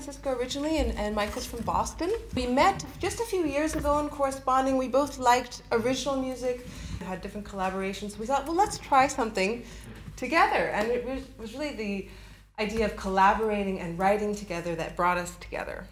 Francisco originally, and Michael's from Boston. We met just a few years ago in corresponding. We both liked original music, had different collaborations. We thought, well, let's try something together. And it was really the idea of collaborating and writing together that brought us together.